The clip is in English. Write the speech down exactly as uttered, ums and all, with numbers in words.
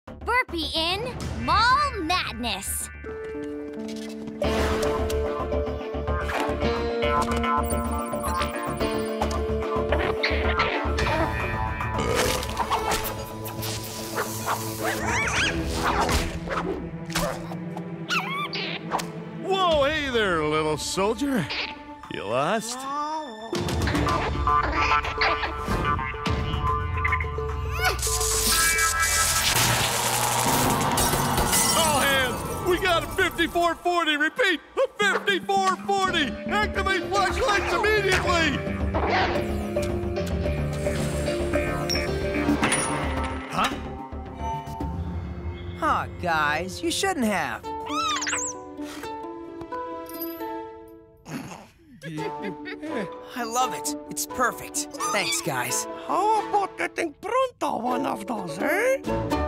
Burpy in Mall Madness. Whoa, hey there, little soldier. You lost? All hands, we got a fifty-four forty. Repeat, a fifty-four forty. Activate flashlights immediately. Huh? Huh, guys, you shouldn't have. I love it. It's perfect. Thanks, guys. How about getting pronto one of those, eh?